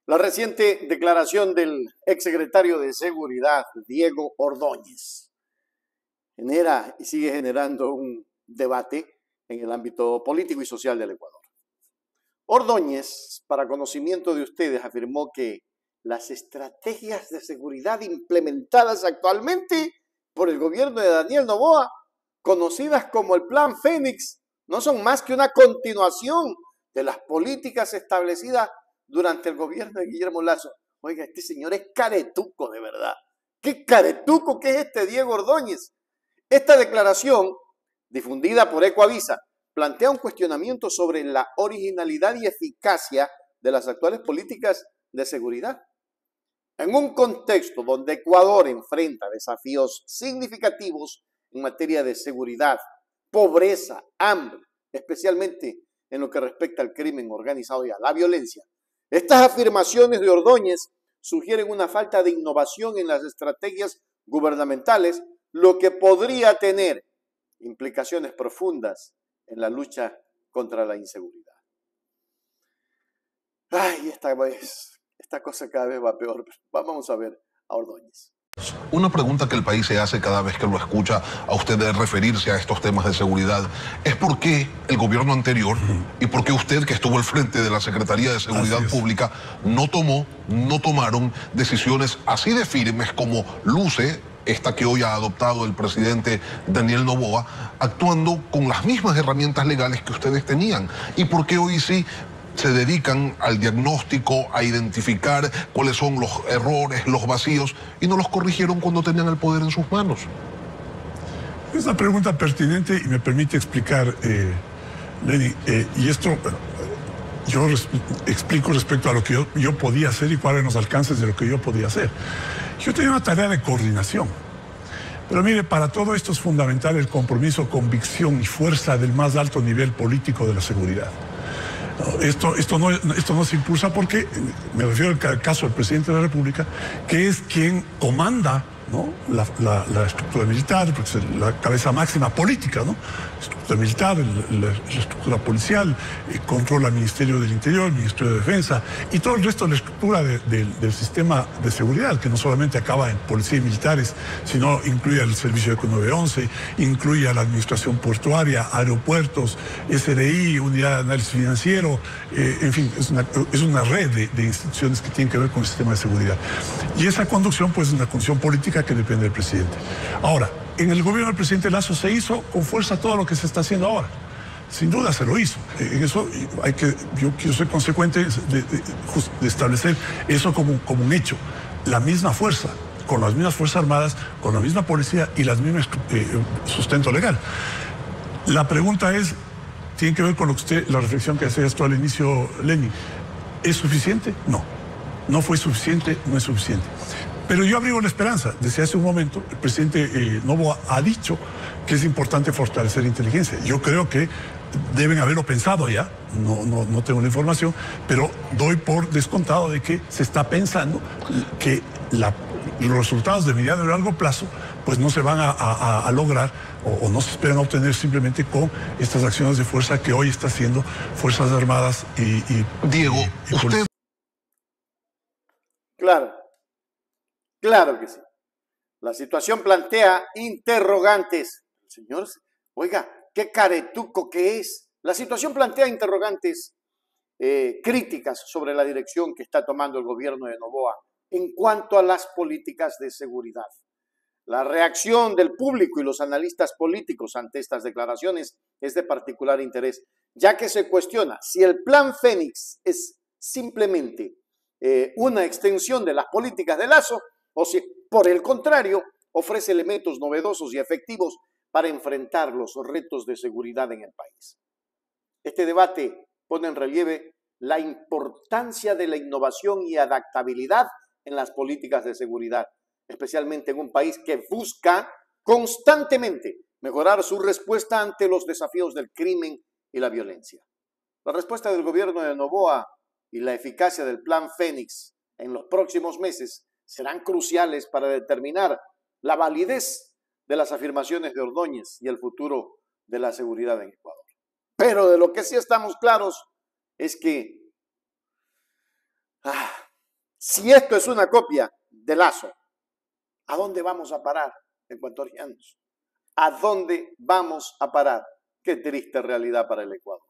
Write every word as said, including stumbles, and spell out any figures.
La reciente declaración del exsecretario de Seguridad, Diego Ordóñez, genera y sigue generando un debate en el ámbito político y social del Ecuador. Ordóñez, para conocimiento de ustedes, afirmó que las estrategias de seguridad implementadas actualmente por el gobierno de Daniel Noboa, conocidas como el Plan Fénix, no son más que una continuación de las políticas establecidas durante el gobierno de Guillermo Lasso. Oiga, este señor es caretuco, de verdad. ¿Qué caretuco que es este Diego Ordóñez? Esta declaración, difundida por Ecoavisa, plantea un cuestionamiento sobre la originalidad y eficacia de las actuales políticas de seguridad. En un contexto donde Ecuador enfrenta desafíos significativos en materia de seguridad, pobreza, hambre, especialmente en lo que respecta al crimen organizado y a la violencia, estas afirmaciones de Ordóñez sugieren una falta de innovación en las estrategias gubernamentales, lo que podría tener implicaciones profundas en la lucha contra la inseguridad. Ay, esta vez, esta cosa cada vez va peor. Vamos a ver a Ordóñez. Una pregunta que el país se hace cada vez que lo escucha a usted de referirse a estos temas de seguridad es por qué el gobierno anterior y por qué usted, que estuvo al frente de la Secretaría de Seguridad Pública, no tomó, no tomaron decisiones así de firmes como luce esta que hoy ha adoptado el presidente Daniel Noboa, actuando con las mismas herramientas legales que ustedes tenían. ¿Y por qué hoy sí se dedican al diagnóstico, a identificar cuáles son los errores, los vacíos, y no los corrigieron cuando tenían el poder en sus manos? Es una pregunta pertinente y me permite explicar, eh, Lenny, eh, y esto bueno, yo res explico respecto a lo que yo, yo podía hacer y cuáles eran los alcances de lo que yo podía hacer. Yo tenía una tarea de coordinación, pero mire, para todo esto es fundamental el compromiso, convicción y fuerza del más alto nivel político de la seguridad. Esto, esto, no, esto no se impulsa porque, me refiero al caso del presidente de la República, que es quien comanda, ¿no?, la, la, la estructura militar, porque es la cabeza máxima política, ¿no? La estructura militar, la, la estructura policial, eh, controla el Ministerio del Interior, el Ministerio de Defensa y todo el resto de la estructura de, de, del sistema de seguridad, que no solamente acaba en policía y militares, sino incluye el servicio de nueve once, incluye a la administración portuaria, aeropuertos, S R I, unidad de análisis financiero, eh, en fin, es una, es una red de, de instituciones que tienen que ver con el sistema de seguridad. Y esa conducción, pues, es una conducción política que depende del presidente. Ahora, en el gobierno del presidente Lasso se hizo con fuerza todo lo que se está haciendo ahora. Sin duda se lo hizo. En eso hay que, yo quiero ser consecuente de, de, de establecer eso como, como un hecho. La misma fuerza, con las mismas Fuerzas Armadas, con la misma policía y las mismas eh, sustento legal. La pregunta es, tiene que ver con lo que usted, la reflexión que hacía esto al inicio, Lenny. ¿Es suficiente? No. No fue suficiente, no es suficiente. Pero yo abrigo la esperanza. Desde hace un momento, el presidente eh, Noboa ha dicho que es importante fortalecer inteligencia. Yo creo que deben haberlo pensado ya, no, no, no tengo la información, pero doy por descontado de que se está pensando que la, los resultados de mediano y largo plazo pues no se van a, a, a lograr o, o no se esperan obtener simplemente con estas acciones de fuerza que hoy está haciendo Fuerzas Armadas y... y Diego, y, y usted... Claro. Claro que sí. La situación plantea interrogantes. Señor, oiga, qué caretuco que es. La situación plantea interrogantes eh, críticas sobre la dirección que está tomando el gobierno de Noboa en cuanto a las políticas de seguridad. La reacción del público y los analistas políticos ante estas declaraciones es de particular interés, ya que se cuestiona si el Plan Fénix es simplemente eh, una extensión de las políticas de Lasso o si, por el contrario, ofrece elementos novedosos y efectivos para enfrentar los retos de seguridad en el país. Este debate pone en relieve la importancia de la innovación y adaptabilidad en las políticas de seguridad, especialmente en un país que busca constantemente mejorar su respuesta ante los desafíos del crimen y la violencia. La respuesta del gobierno de Noboa y la eficacia del Plan Fénix en los próximos meses serán cruciales para determinar la validez de las afirmaciones de Ordóñez y el futuro de la seguridad en Ecuador. Pero de lo que sí estamos claros es que ah, Si esto es una copia de Lazo, ¿a dónde vamos a parar, ecuatorianos? ¿A dónde vamos a parar? Qué triste realidad para el Ecuador.